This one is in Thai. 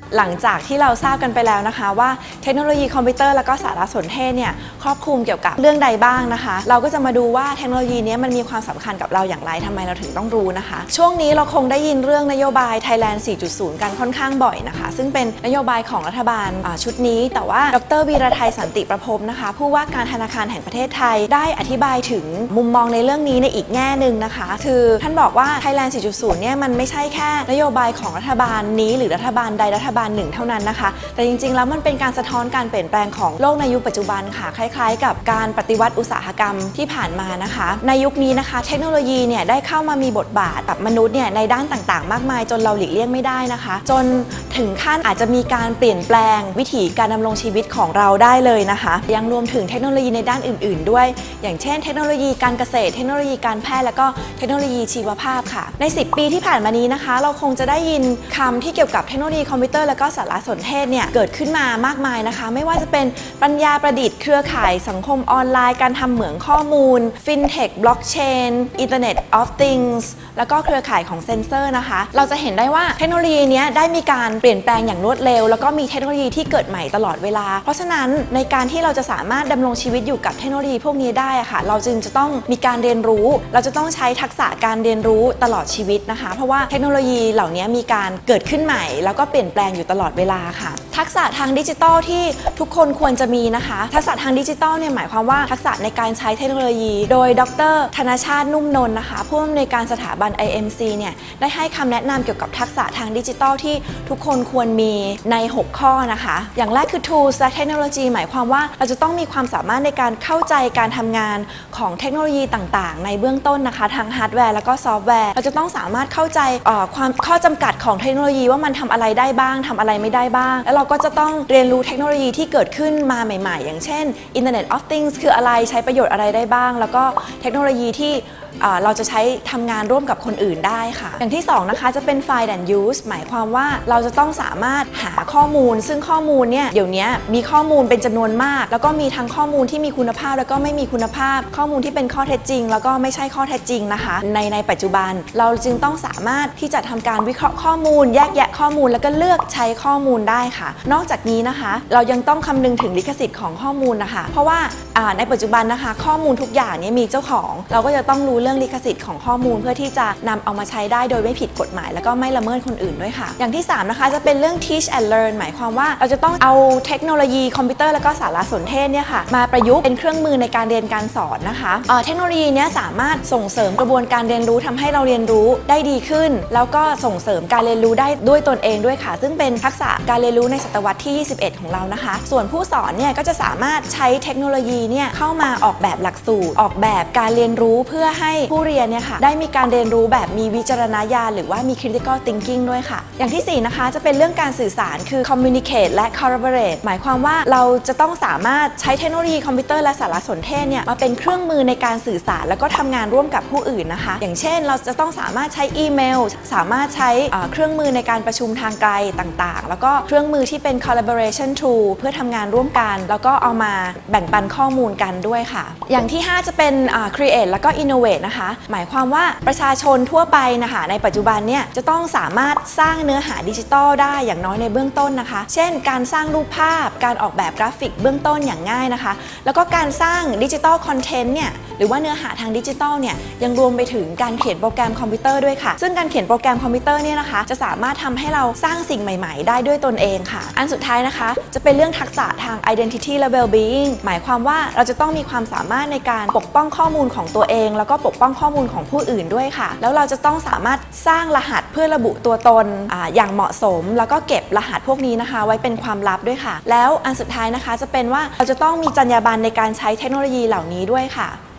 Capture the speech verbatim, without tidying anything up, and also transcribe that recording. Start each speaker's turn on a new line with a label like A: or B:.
A: หลังจากที่เราทราบกันไปแล้วนะคะว่าเทคโนโลยีคอมพิวเตอร์แล้วก็สารสนเทศเนี่ยครอบคลุมเกี่ยวกับเรื่องใดบ้างนะคะเราก็จะมาดูว่าเทคโนโลยีนี้มันมีความสำคัญกับเราอย่างไรทำไมเราถึงต้องรู้นะคะช่วงนี้เราคงได้ยินเรื่องนโยบาย Thailand สี่จุดศูนย์ กันค่อนข้างบ่อยนะคะซึ่งเป็นนโยบายของรัฐบาลชุดนี้แต่ว่าดร.วีระไทยสันติประพรมนะคะผู้ว่าการธนาคารแห่งประเทศไทยได้อธิบายถึงมุมมองในเรื่องนี้ในอีกแง่หนึ่งนะคะคือท่านบอกว่า Thailand สี่จุดศูนย์ เนี่ยมันไม่ใช่แค่นโยบายของรัฐบาลนี้หรือรัฐบาลใดรัฐบาลหนึ่งเท่านั้นนะคะแต่จริงๆแล้วมันเป็นการสะท้อนการเปลี่ยนแปลงของโลกในยุคปัจจุบันค่ะคล้ายๆกับการปฏิวัติอุตสาหกรรมที่ผ่านมานะคะในยุคนี้นะคะเทคโนโลยีเนี่ยได้เข้ามามีบทบาทกับมนุษย์เนี่ยในด้านต่างๆมากมายจนเราหลีกเลี่ยงไม่ได้นะคะจนถึงขั้นอาจจะมีการเปลี่ยนแปลงวิถีการดำรงชีวิตของเราได้เลยนะคะยังรวมถึงเทคโนโลยีในด้านอื่นๆด้วยอย่างเช่นเทคโนโลยีการเกษตรเทคโนโลยีการแพทย์แล้วก็เทคโนโลยีชีวภาพค่ะในสิบปีที่ผ่านมานี้นะคะเราคงจะได้ยินคำที่เกี่ยวกับเทคโนโลยีคอมพิวเตอร์แล้วก็สารสนเทศเนี่ยเกิดขึ้นมามากมายนะคะไม่ว่าจะเป็นปัญญาประดิษฐ์เครือข่ายสังคมออนไลน์การทำเหมืองข้อมูล FinTech Blockchain Internet of Things แล้วก็เครือข่ายของเซนเซอร์นะคะเราจะเห็นได้ว่าเทคโนโลยีนี้ได้มีการเปลี่ยนแปลงอย่างรวดเร็วแล้วก็มีเทคโนโลยีที่เกิดใหม่ตลอดเวลาเพราะฉะนั้นในการที่เราจะสามารถดำรงชีวิตอยู่กับเทคโนโลยีพวกนี้ได้ค่ะเราจึงจะต้องมีการเรียนรู้เราจะต้องใช้ทักษะการเรียนรู้ตลอดชีวิตนะคะเพราะว่าเทคโนโลยีเหล่านี้มีการเกิดขึ้นใหม่แล้วก็เปลี่ยนแปลงอยู่ตลอดเวลาค่ะทักษะทางดิจิทัลที่ทุกคนควรจะมีนะคะทักษะทางดิจิทัลเนี่ยหมายความว่าทักษะในการใช้เทคโนโลยีโดยดร.ธนชาตินุ่มนนท์นะคะผู้อำนวยการสถาบัน ไอ เอ็ม ซี เนี่ยได้ให้คำแนะนำเกี่ยวกับทักษะทางดิจิทัลที่ทุกคนควรมีในหกข้อนะคะอย่างแรกคือ tools และเทคโนโลยีหมายความว่าเราจะต้องมีความสามารถในการเข้าใจการทำงานของเทคโนโลยีต่างๆในเบื้องต้นนะคะทั้งฮาร์ดแวร์แล้วก็ซอฟต์แวร์เราจะต้องสามารถเข้าใจความข้อจำกัดของเทคโนโลยีว่ามันทำอะไรได้บ้างทำอะไรไม่ได้บ้างแล้วเราก็จะต้องเรียนรู้เทคโนโลยีที่เกิดขึ้นมาใหม่ๆอย่างเช่น Internet of Things คืออะไรใช้ประโยชน์อะไรได้บ้างแล้วก็เทคโนโลยีที่เราจะใช้ทำงานร่วมกับคนอื่นได้ค่ะอย่างที่สองนะคะจะเป็น Find and Use หมายความว่าเราจะต้องสามารถหาข้อมูลซึ่งข้อมูลเนี่ยเดี๋ยวนี้มีข้อมูลเป็นจำนวนมากแล้วก็มีทั้งข้อมูลที่มีคุณภาพแล้วก็ไม่มีคุณภาพข้อมูลที่เป็นข้อเท็จจริงแล้วก็ไม่ใช่ข้อเท็จจริงนะคะในในปัจจุบันเราจึงต้องสามารถที่จะทำการวิเคราะห์ข้อมูลแยกแยะข้อมูลแล้วก็เลือกใช้ข้อมูลได้ค่ะนอกจากนี้นะคะเรายังต้องคำนึงถึงลิขสิทธิ์ของข้อมูลนะคะเพราะว่าในปัจจุบันนะคะข้อมูลทุกอย่างนี้มีเจ้าของเราก็จะต้องรู้เรื่องลิขสิทธิ์ของข้อมูลเพื่อที่จะนำเอามาใช้ได้โดยไม่ผิดกฎหมายแล้วก็ไม่ละเมิดคนอื่นด้วยค่ะอย่างที่สามนะคะจะเป็นเรื่อง teach and learn หมายความว่าเราจะต้องเอาเทคโนโลยีคอมพิวเตอร์แล้วก็สารสนเทศเนี่ยค่ะมาประยุกต์เป็นเครื่องมือในการเรียนการสอนนะคะเทคโนโลยีนี้สามารถส่งเสริมกระบวนการเรียนรู้ทำให้เราเรียนรู้ได้ดีขึ้นแล้วก็ส่งเสริมการเรียนรู้ได้ด้วยตนเองด้วยค่ะซึ่งเป็นทักษะการเรียนรู้ในศตวรรษที่ยี่สิบเอ็ดของเรานะคะส่วนผู้สอนเนี่ยก็จะสามารถใช้เทคโนโลยีเนี่ยเข้ามาออกแบบหลักสูตรออกแบบการเรียนรู้เพื่อให้ผู้เรียนเนี่ยค่ะได้มีการเรียนรู้แบบมีวิจารณญาณหรือว่ามี critical thinking ด้วยค่ะอย่างที่สี่นะคะจะเป็นเรื่องการสื่อสารคือ communicate และ collaborate หมายความว่าเราจะต้องสามารถใช้เทคโนโลยีคอมพิวเตอร์และสารสนเทศเนี่ยมาเป็นเครื่องมือในการสื่อสารแล้วก็ทำงานร่วมกับผู้อื่นนะคะอย่างเช่นเราจะต้องสามารถใช้อีเมลสามารถใช้เครื่องมือในการประชุมทางไกลต่างๆแล้วก็เครื่องมือที่เป็น collaboration tool เพื่อทำงานร่วมกันแล้วก็เอามาแบ่งปันข้อมูลกันด้วยค่ะอย่างที่ห้าจะเป็น create แล้วก็ innovate นะคะหมายความว่าประชาชนทั่วไปนะคะในปัจจุบันเนี่ยจะต้องสามารถสร้างเนื้อหาดิจิทัลได้อย่างน้อยในเบื้องต้นนะคะเช่นการสร้างรูปภาพการออกแบบกราฟิกเบื้องต้นอย่างง่ายนะคะแล้วก็การสร้างดิจิทัลคอนเทนต์เนี่ยหรือว่าเนื้อหาทางดิจิทัลเนี่ยยังรวมไปถึงการเขียนโปรแกรมคอมพิวเตอร์ด้วยค่ะซึ่งการเขียนโปรแกรมคอมพิวเตอร์เนี่ยนะคะจะสามารถทำให้เราสร้างสิ่งใหม่ๆได้ด้วยตนเองค่ะอันสุดท้ายนะคะจะเป็นเรื่องทักษะทาง identity และ well-being หมายความว่าเราจะต้องมีความสามารถในการปกป้องข้อมูลของตัวเองแล้วก็ปกป้องข้อมูลของผู้อื่นด้วยค่ะแล้วเราจะต้องสามารถสร้างรหัสเพื่อระบุตัวตน อ, อย่างเหมาะสมแล้วก็เก็บรหัสพวกนี้นะคะไว้เป็นความลับด้วยค่ะแล้วอันสุดท้ายนะคะจะเป็นว่าเราจะต้องมีจรรยาบรรณในการใช้เทคโนโลยีเหล่านี้ด้วยค่ะ